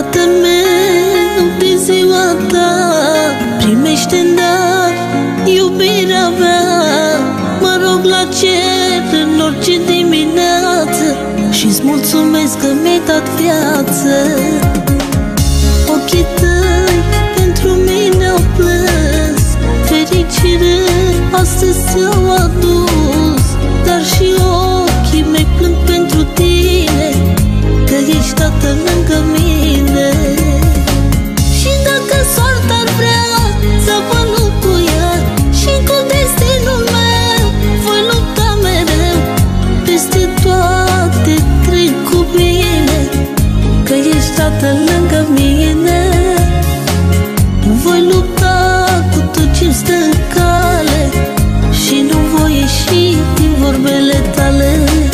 Tatăl meu, pe ziua ta primește-n dar iubirea mea. Mă rog la cer în orice dimineață și-ți mulțumesc că mi-ai dat viață. Ochii tăi pentru mine au plâns, fericire astăzi ți-au adus, dar și ochii mei plâng pentru tine, că ești tată lângă mine. Și dacă soarta ar vrea să mă locuia și cu destinul meu voi lupta mereu, peste toate trec cu bine, că ești tată lângă mine. Voi lupta cu tot ce-mi stă în cale și nu voi ieși din vorbele tale.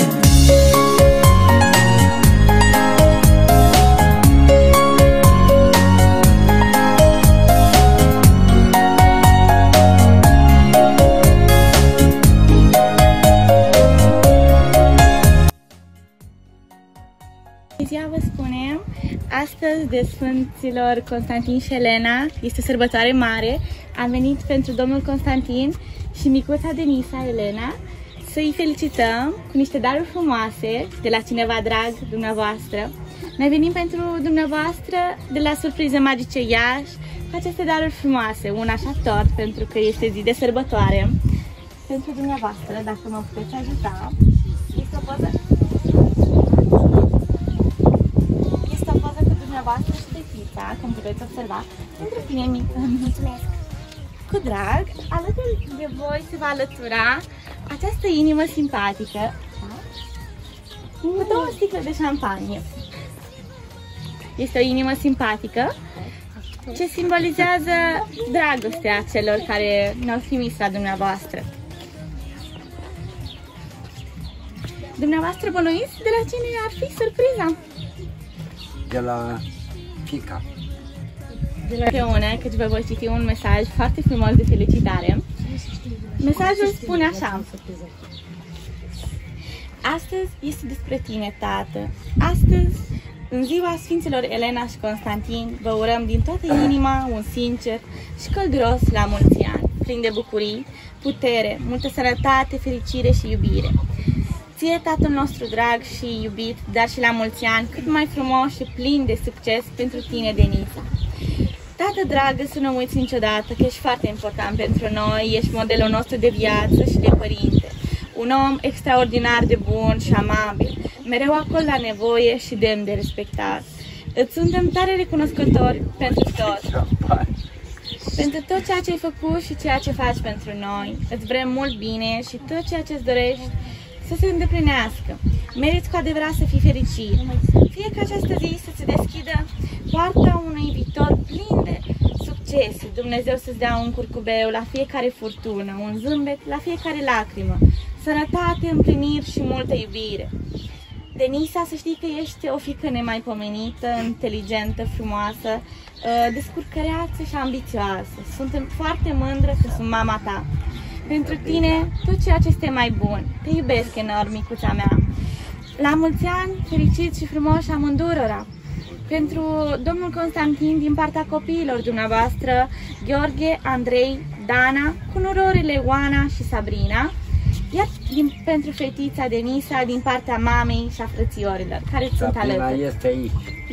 Vă spunem astăzi de Sfinților Constantin și Elena, este sărbătoare mare. Am venit pentru domnul Constantin și micuța Denisa Elena să-i felicităm cu niște daruri frumoase de la cineva drag dumneavoastră. Noi venim pentru dumneavoastră de la Surprize Magice Iași cu aceste daruri frumoase, un așa tort pentru că este zi de sărbătoare. Pentru dumneavoastră, dacă mă puteți ajuta, este o poză dumneavoastră și de fița, cum puteți observa, pentru tine mică. Mulțumesc! Cu drag, alături de voi se va alătura această inimă simpatică, da? Cu 2 sticle de șampanie. Este o inimă simpatică ce simbolizează dragostea celor care ne-au trimis la dumneavoastră. Dumneavoastră bănuiți de la cine ar fi surpriza? De la fiica. De la Fiona, căci vă voi citi un mesaj foarte frumos de felicitare. Mesajul spune așa: astăzi este despre tine, tată. Astăzi, în ziua Sfinților Elena și Constantin, vă urăm din toată inima un sincer și călduros la mulți ani, plin de bucurii, putere, multă sănătate, fericire și iubire. Ție, Tatăl nostru drag și iubit, dar și la mulți ani, cât mai frumos și plin de succes pentru tine, Denisa. Tată dragă, să nu uiți niciodată că ești foarte important pentru noi, ești modelul nostru de viață și de părinte. Un om extraordinar de bun și amabil, mereu acolo la nevoie și demn de respectat. Îți suntem tare recunoscători pentru tot. Pentru tot ceea ce ai făcut și ceea ce faci pentru noi. Îți vrem mult bine și tot ceea ce îți dorești să se îndeplinească. Meriți cu adevărat să fii fericit. Fie ca această zi să-ți deschidă poarta unui viitor plin de succese. Dumnezeu să-ți dea un curcubeu la fiecare furtună, un zâmbet la fiecare lacrimă, sănătate, împliniri și multă iubire. Denisa, să știi că ești o fiică nemaipomenită, inteligentă, frumoasă, descurcăreață și ambițioasă. Suntem foarte mândră că sunt mama ta. Pentru tine, tot ceea ce este mai bun. Te iubesc enorm, micuța mea. La mulți ani, fericiți și frumoși amândurora. Pentru domnul Constantin, din partea copiilor dumneavoastră, Gheorghe, Andrei, Dana, cu nurorile Oana și Sabrina, iar pentru fetița Denisa, din partea mamei și a frățiorilor, care sunt alături. Este aici.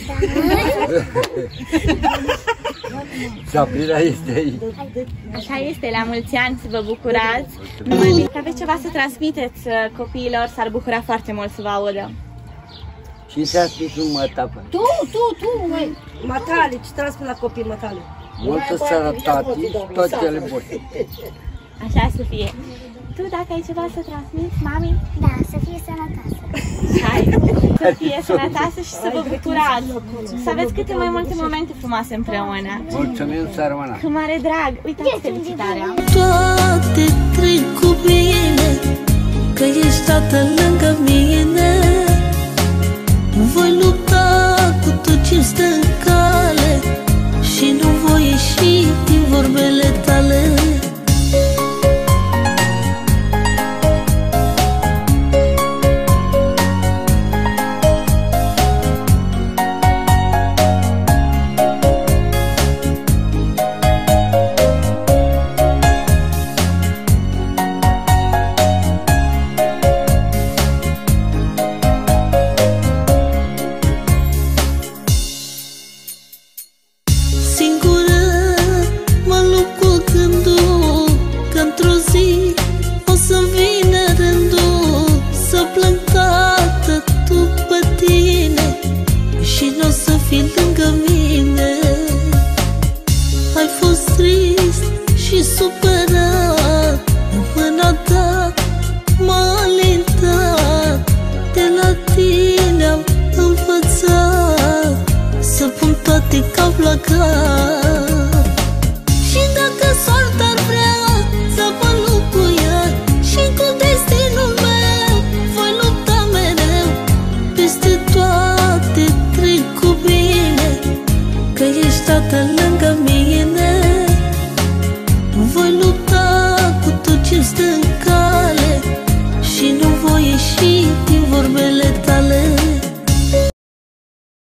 Sabrina este aici. Așa este, la mulți ani, să vă bucurați. Numai că aveți ceva să transmiteți copiilor, s-ar bucura foarte mult să vă audă. Și ți-a spus un mătapă. Tu, măi, matale, ce transmit la copii matale? Multă sănătate și toate cele bune. Așa să fie. Tu, dacă ai ceva să transmiți, mami? Da, să fie sănătoasă. Hai, să fie sănătoasă și să vă bucurați. Să aveți câte mai multe momente frumoase împreună. Mulțumim, sărmâna. Cu mare drag. Uitați felicitarea. Toate trec cu bine, că ești tată lângă mine. Voi lupta cu tot ce-mi stă în cale și nu voi ieși din vorbele tale. cap. Și dacă soarta ar vrea să mă lupt cu ea, și cu destinul meu voi lupta mereu. Peste toate trec cu bine, că ești tată lângă mine.